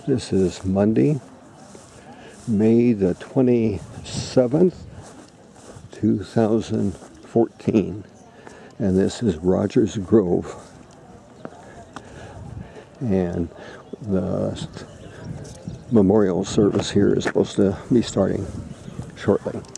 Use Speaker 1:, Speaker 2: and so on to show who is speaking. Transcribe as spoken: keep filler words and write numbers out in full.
Speaker 1: This is Monday, May the twenty-seventh, two thousand fourteen, and this is Rogers Grove. And the memorial service here is supposed to be starting shortly.